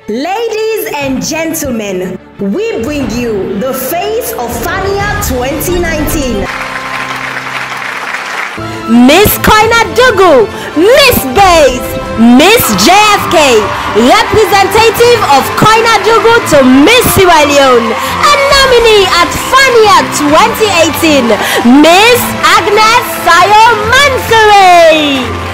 Ladies and gentlemen, we bring you the face of Fania 2019. Miss Koinadugu, Miss Bays, Miss JFK, representative of Koinadugu to Miss Sierra Leone, and nominee at Fania 2018, Miss Agnes Sayo Mansure.